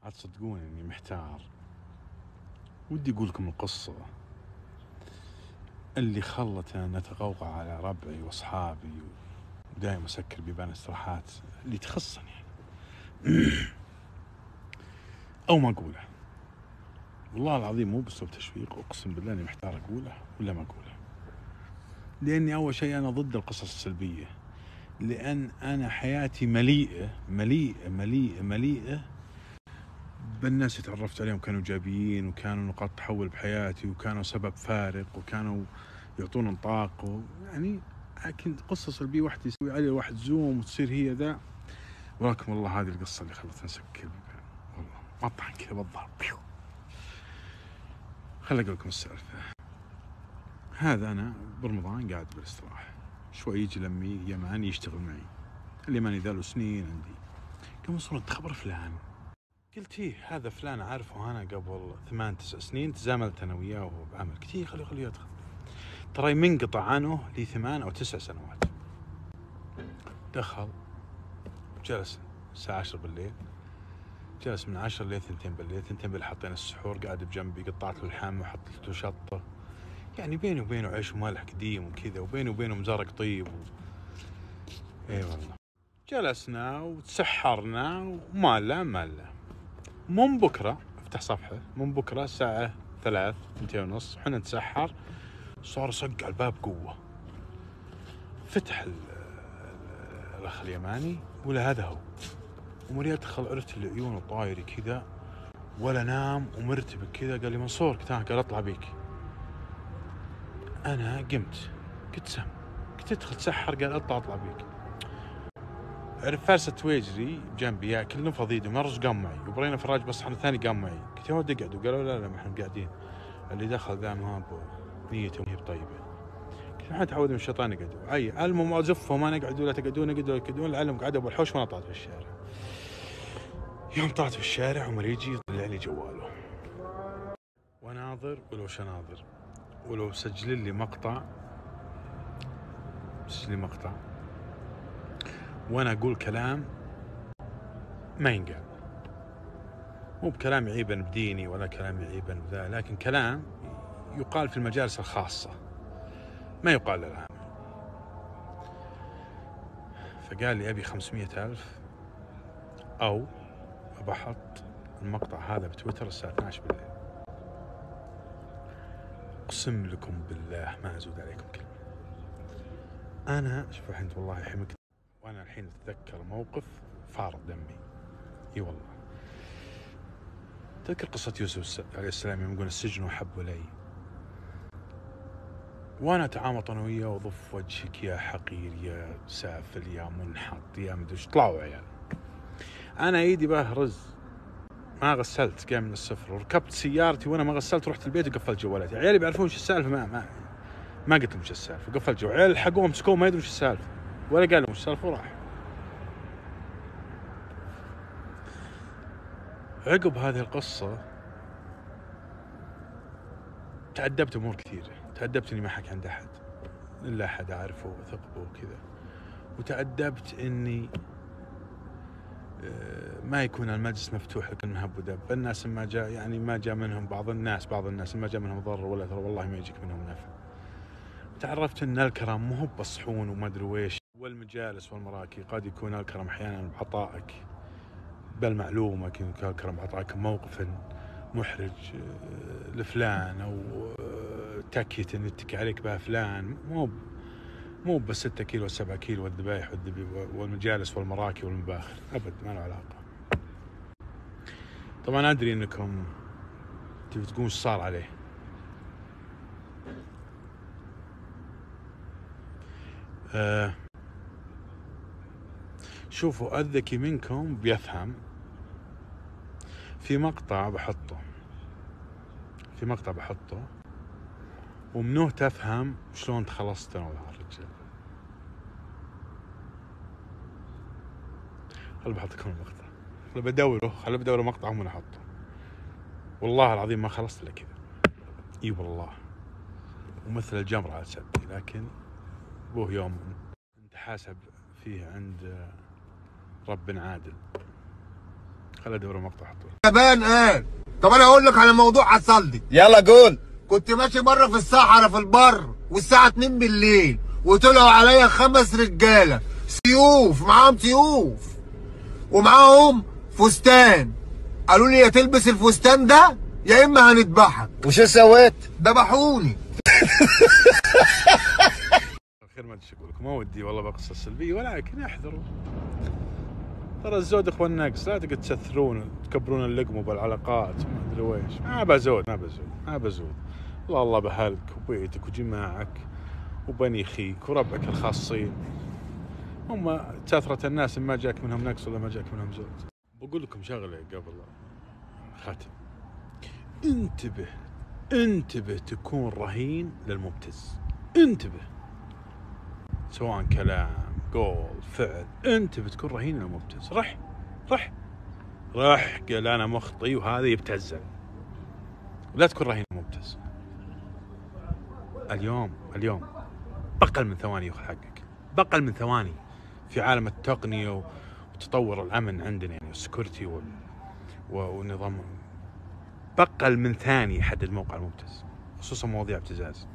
عاد صدقوني اني محتار، ودي اقول لكم القصة اللي خلتنا نتغوغى على ربعي واصحابي ودايم اسكر بيبان استراحات اللي تخصني يعني. او ما اقوله، والله العظيم مو باسلوب تشويق، اقسم بالله اني محتار اقوله ولا ما اقوله. لاني اول شيء انا ضد القصص السلبية، لان انا حياتي مليئة مليئة مليئة مليئة بالناس اللي تعرفت عليهم كانوا ايجابيين وكانوا نقاط تحول بحياتي وكانوا سبب فارق وكانوا يعطون طاقة يعني. لكن قصة سلبية واحد يسوي عليه واحد زوم وتصير هي ذا، ولكم والله هذه القصة اللي خلتنا نسكر والله مطعن كذا بالضبط. خلي اقول لكم السالفة. هذا انا برمضان قاعد بالاستراحة، شوي يجي لمي يماني يشتغل معي، اليماني ذا له سنين عندي، قام وصلوا خبر فلان. قلت ايه هذا فلان عارفه انا قبل 8-9 سنين، تزاملت انا وياه بعمل كثير، خليه يدخل، ترى منقطع عنه لي 8 أو 9 سنوات. دخل جلس الساعة 10 بالليل، جلس من 10 ل 2 بالليل. 2 بالليل حطينا السحور، قاعد بجنبي، قطعت له اللحم وحطيت له شطة، يعني بيني وبينه عيش وملح قديم وكذا، وبيني وبينه مزرق طيب اي والله. جلسنا وتسحرنا وماله من بكرة افتح صفحة، من بكرة الساعة 3 2:30 حنا نتسحر، صار صق على الباب قوة. فتح الأخ اليماني ولا هذا هو، ومن يدخل عرفت اللي عيونه طايرة كذا ولا نام ومرتبك كذا. قال لي منصور، قال اطلع بيك. أنا قمت قلت سم، قلت ادخل تسحر، قال اطلع بيك. عرف فارسة تويجري جنبي ياكل نفض ايده، مرج قام معي، وبرينا فراج بس حنا ثاني قام معي. قلت يا ولد اقعدوا، قالوا لا ما احنا قاعدين. اللي دخل ذا ما نيته ما هي بطيبة، احنا تعود من الشيطان يقعدوا. اي المهم ازفهم انا اقعدوا، لا تقعدون اقعدون لعلهم قعدوا ابو الحوش وانا طلعت في الشارع. يوم طلعت في الشارع ومريجي يطلع لي جواله وناظر، ولو شناظر، ولو سجل لي مقطع وانا اقول كلام ما ينقال، مو بكلام يعيبا بديني ولا كلام يعيبا بذا، لكن كلام يقال في المجالس الخاصة ما يقال للعام. فقال لي أبي 500,000 أو بحط المقطع هذا بتويتر الساعة 12 بالليل. أقسم لكم بالله ما أزود عليكم كلمة. أنا شوف الحين والله حمكت، وأنا الحين أتذكر موقف فارق دمي. إي والله. تذكر قصة يوسف عليه السلام يوم يقول السجن وحب لي، وانا اتعامط انا وياه وضف وجهك يا حقير يا سافل يا منحط يا مدش. طلعوا عيال، انا ايدي باه رز ما غسلت، قام من الصفر، وركبت سيارتي وانا ما غسلت، رحت البيت وقفلت جوالاتي. عيالي بيعرفون ايش السالفه، ما قلت لهم ايش السالفه، قفلت جوال. عيال لحقوهم مسكوهم ما يدرون ايش السالفه ولا قال لهم ايش السالفه وراح. عقب هذه القصه تعدبت امور كثيره، تعدبت اني ما حكي عند احد الا احد اعرفه وثق به وكذا، وتأدبت اني ما يكون المجلس مفتوح لكل مهب ودب. الناس ما جاء يعني ما جاء منهم بعض الناس ما جاء منهم ضر ولا ترى والله ما يجيك منهم نفع. تعرفت ان الكرم مو هو بصحون وما ادري ويش، والمجالس والمراكي قد يكون الكرم احيانا بعطائك بالمعلومه، يمكن الكرم بعطائك موقف محرج لفلان، او تكية ان يتكي عليك بها فلان، مو بس 6 كيلو و7 كيلو والذبايح والمجالس والمراكي والمباخر، ابد ما له علاقه. طبعا ادري انكم تبي تقول ايش صار عليه. شوفوا الذكي منكم بيفهم. في مقطع بحطه ومنه تفهم شلون تخلصت انا ويا الرجال. خل بحطكم المقطع، خل بدوره مقطع ومن احطه. والله العظيم ما خلصت الا كذا، اي والله، ومثل الجمر على سبي، لكن بوه يوم انت حاسب فيه عند رب عادل. خلي ادور المقطع حطوه. تعبان قال. طب انا اقول لك على موضوع حصل لي. يلا قول. كنت ماشي مره في الصحراء في البر والساعه 2 بالليل وطلعوا عليا 5 رجاله سيوف، معاهم سيوف ومعاهم فستان. قالوا لي يا تلبس الفستان ده يا اما هنذبحك. وشو سويت؟ ذبحوني. خير ما ادري اقول لكم، ما ودي والله بقصه سلبيه ولكن احذروا. ترى الزود اخوان ناقص، لا تقعد تسثرون وتكبرون اللقمه بالعلاقات وما ادري ويش. ما بزود ما بزود ما بزود. الله باهلك وبيتك وجماعك وبني خيك وربعك الخاصين. هم كثرة الناس ما جاك منهم نقص ولا ما جاك منهم زود. بقول لكم شغله قبل ختم. انتبه انتبه تكون رهين للمبتز. انتبه سواء كلام قول فعل، انتبه تكون رهين للمبتز. رح قال انا مخطي وهذا يبتزل. لا تكون رهين للمبتز. اليوم بقل من ثواني ياخذ حقك، بقل من ثواني في عالم التقنية وتطور الأمن عندنا، يعني السكيورتي والنظام. بقل من ثاني يحدد موقع المبتز، خصوصا مواضيع ابتزاز.